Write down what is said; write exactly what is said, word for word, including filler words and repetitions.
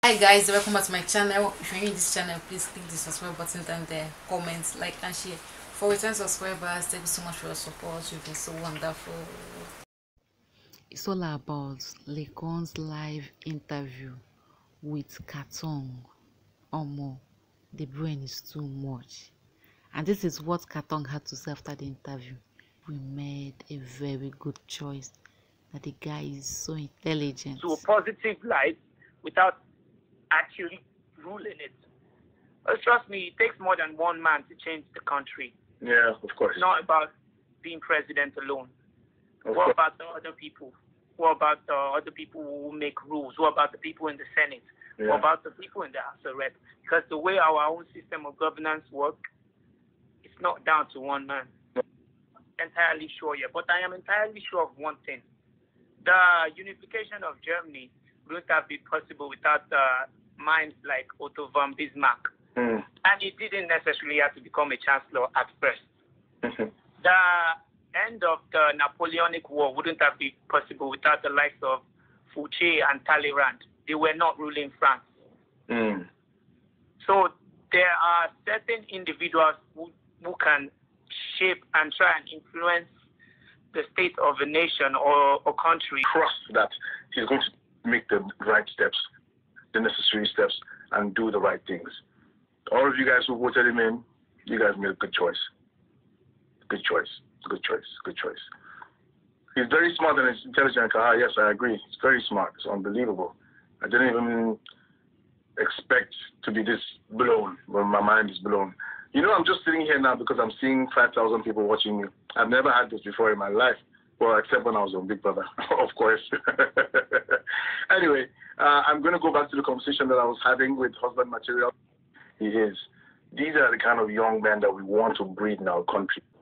Hi guys, welcome back to my channel. If you're new in this channel, please click the subscribe button down there, comment, like and share. For return subscribers, thank you so much for your support. You've been so wonderful. It's all about Lekon's live interview with Katong. Omo, the brain is too much. And this is what Katong had to say after the interview. We made a very good choice. That the guy is so intelligent. To a positive light without actually ruling it. Well, trust me, it takes more than one man to change the country. Yeah, of course. It's not about being president alone. Of what course. about the other people? What about the other people who make rules? What about the people in the Senate? Yeah. What about the people in the House of Reps? Because the way our own system of governance works, it's not down to one man. Entirely sure yet, but I am entirely sure of one thing. The unification of Germany wouldn't have been possible without uh, minds like Otto von Bismarck. Mm. And he didn't necessarily have to become a chancellor at first. Mm-hmm. The end of the Napoleonic War wouldn't have been possible without the likes of Fouché and Talleyrand. They were not ruling France. Mm. So there are certain individuals who, who can shape and try and influence the state of a nation or a country. Trust that he's going to make the right steps, the necessary steps, and do the right things. All of you guys who voted him in, you guys made a good choice. Good choice. Good choice. Good choice. He's very smart and intelligent. Ah, yes, I agree. He's very smart. It's unbelievable. I didn't even expect to be this blown when my mind is blown. You know, I'm just sitting here now because I'm seeing five thousand people watching me. I've never had this before in my life. Well, except when I was on Big Brother, of course. Anyway, uh, I'm going to go back to the conversation that I was having with husband material. He is. These are the kind of young men that we want to breed in our country.